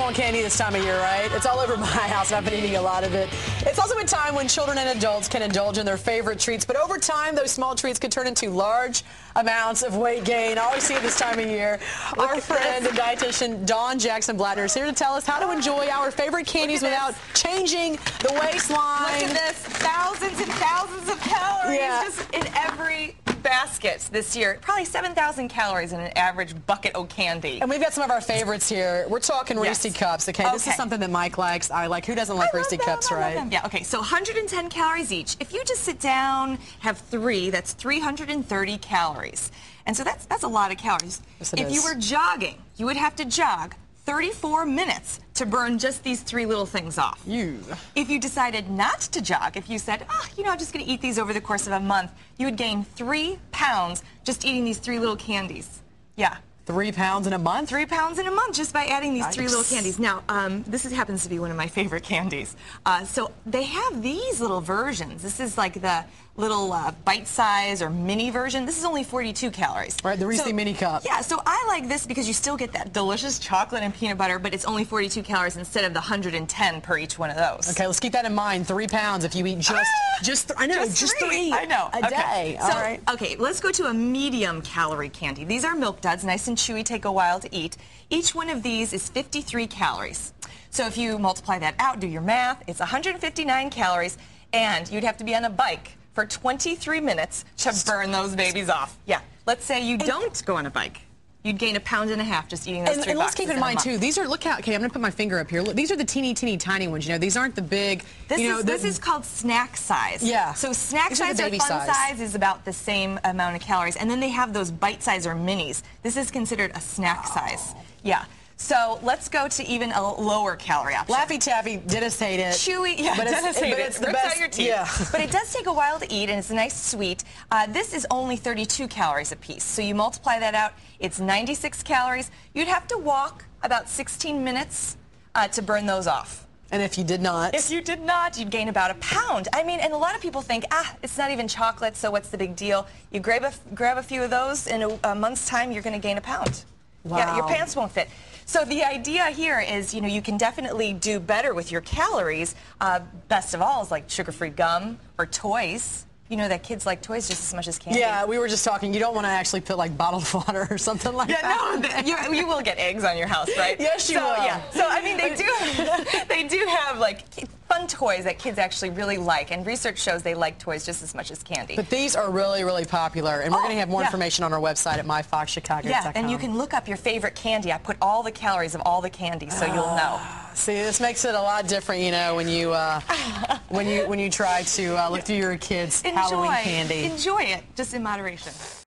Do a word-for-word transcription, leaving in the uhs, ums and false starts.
want candy this time of year, right? It's all over my house, and I've been eating a lot of it. It's also a time when children and adults can indulge in their favorite treats, but over time, those small treats could turn into large amounts of weight gain. I always see it this time of year. Our friend and dietitian Dawn Jackson Blattner is here to tell us how to enjoy our favorite candies without changing the waistline. Look at this. Thousands and thousands of calories Yeah. just in every basket this year. Probably seven thousand calories in an average bucket of candy. And we've got some of our favorites here. We're talking Yes. Reese Cups, okay? This Okay. is something that Mike likes. I like. Who doesn't like I love Reese them, Cups, I love right? them. Yeah, okay, so one hundred ten calories each. If you just sit down, have three, that's three hundred thirty calories. And so that's, that's a lot of calories. Yes, it if is. you were jogging, you would have to jog thirty-four minutes to burn just these three little things off. You. If you decided not to jog, if you said, oh, you know, I'm just going to eat these over the course of a month, you would gain three pounds just eating these three little candies. Yeah. Three pounds in a month? Three pounds in a month just by adding these three little Yikes. candies. Now, um, this is, happens to be one of my favorite candies. Uh, so they have these little versions. This is like the little uh, bite-size or mini version. This is only forty-two calories. Right, the Reese So- Mini Cup. Yeah, so I like this because you still get that delicious chocolate and peanut butter, but it's only forty-two calories instead of the one hundred ten per each one of those. Okay, let's keep that in mind. Three pounds if you eat just, Ah! just, th I know, just, Just three. three. I know. A Okay. day. So, All right. okay, let's go to a medium calorie candy. These are Milk Duds, nice and chewy, take a while to eat. Each one of these is fifty-three calories. So if you multiply that out, do your math, it's one hundred fifty-nine calories, and you'd have to be on a bike for twenty-three minutes to burn those babies off. Yeah. Let's say you don't go on a bike. You'd gain a pound and a half just eating those And, three and let's boxes keep in a mind month. too. These are look how. Okay, I'm gonna put my finger up here. Look, these are the teeny, teeny, tiny ones. You know, these aren't the big. This, you know, is, the, this is called snack size. Yeah. So snack These are the size or baby fun size. size is about the same amount of calories. And then they have those bite size or minis. This is considered a snack Oh. size. Yeah. So let's go to even a lower calorie option. Laffy Taffy, dentists hate it. Chewy, yeah, but it's, dentists hate but it. it's the Rips best. out your teeth. Yeah. But it does take a while to eat, and it's a nice sweet. Uh, this is only thirty-two calories a piece. So you multiply that out, it's ninety-six calories. You'd have to walk about sixteen minutes uh, to burn those off. And if you did not, If you did not, you'd gain about a pound. I mean, and a lot of people think, ah, it's not even chocolate, so what's the big deal? You grab a, grab a few of those, in a, a month's time, you're going to gain a pound. Yeah, your Wow. pants won't fit. So the idea here is, you know, you can definitely do better with your calories. Uh, best of all is like sugar-free gum or toys. You know that kids like toys just as much as candy. yeah, we were just talking. You don't want to actually put like bottled water or something like Yeah, that. no, th- you, you will get eggs on your house, right? Yes, you so, will. Yeah. So I mean, they do, they do have like ki- fun toys that kids actually really like, and research shows they like toys just as much as candy. But these are really, really popular, and we're Oh, going to have more yeah. information on our website at my fox chicago dot com. Yeah, and you can look up your favorite candy. I put all the calories of all the candies, so you'll know. See, this makes it a lot different, you know, when you uh, when you when you try to uh, look through your kids' Enjoy, Halloween candy. enjoy it, just in moderation.